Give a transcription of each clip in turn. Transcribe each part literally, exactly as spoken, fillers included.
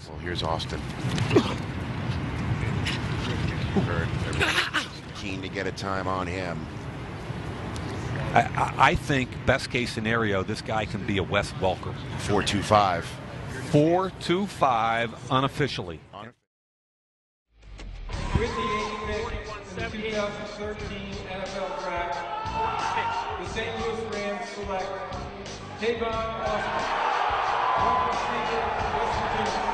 Well, here's Austin. Keen to get a time on him. I, I think best case scenario, this guy can be a Wes Welker. four two five. four two five unofficially. With the eighth pick in the two thousand thirteen N F L Draft, the Saint Louis Rams select Tavon Austin, wide receiver, West Virginia.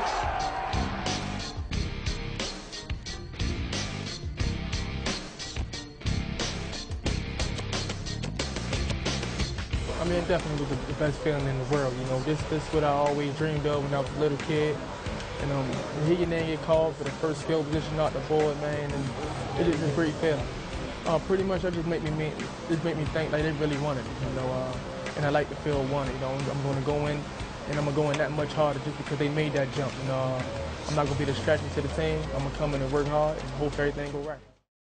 I mean, it definitely was the best feeling in the world. You know, this this is what I always dreamed of when I was a little kid. And um, to hear your name get called for the first field position out the board, man, and it is a great feeling. Uh, pretty much, that just make me mean, just make me think like they really wanted it, you know. Uh, and I like to feel wanted. You know, I'm going to go in, and I'm going to go in that much harder just because they made that jump. You know, uh, I'm not going to be distracted to the team. I'm going to come in and work hard and hope everything go right.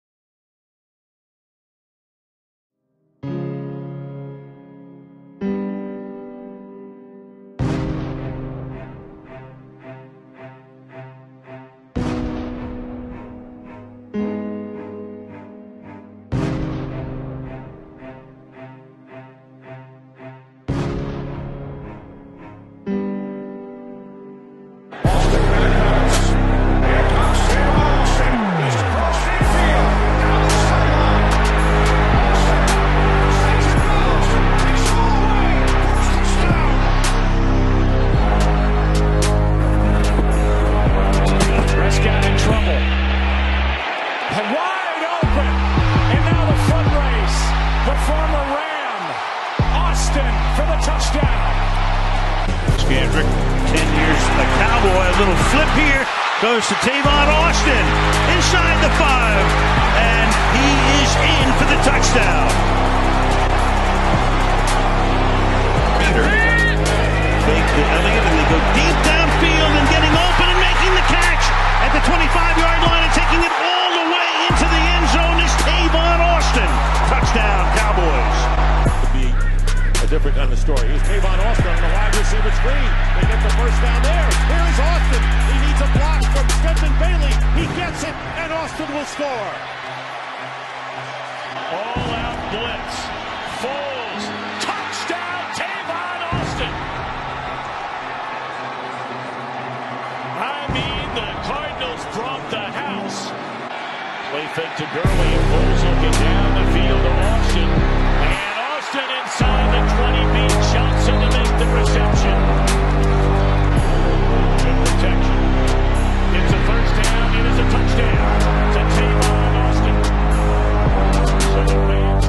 Wide open, and now the foot race. The former Ram, Austin for the touchdown. Scandrick, ten years a Cowboy, a little flip here, goes to Tavon Austin, inside the five, and he is in for the touchdown. Fake the Elliott, and they go deep downfield and getting open and making the catch at the twenty-five yard line and taking it all the way into the end zone is Tavon Austin. Touchdown, Cowboys. To be a different kind of story. Here's Tavon Austin on the wide receiver screen. They get the first down there. Here is Austin. He needs a block from Stetson Bailey. He gets it, and Austin will score. All out blitz. Foles. Touchdown, Tavon Austin. I mean, the Cardinals brought the house. Play fake to Gurley, and Foles looking down the field to Austin. And Austin inside the twenty beat Johnson to make the reception. Good protection. It's a first down. It is a touchdown to Tavon Austin. So the Rams.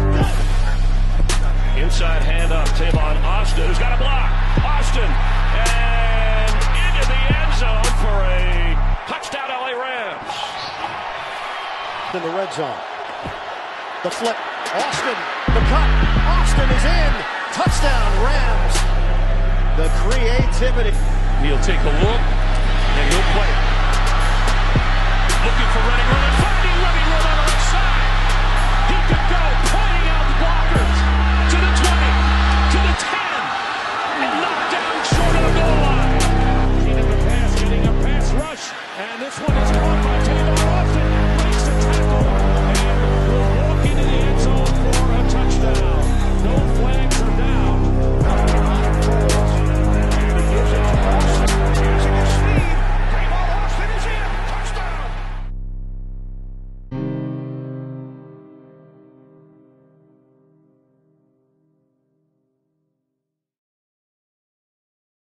Inside handoff, Tavon Austin, who's got a block. Austin, and into the end zone for a touchdown, L A Rams. In the red zone. The flip. Austin, the cut. Austin is in. Touchdown, Rams. The creativity. He'll take a look, and he'll play it. Looking for running room, and finding running room on the right side. He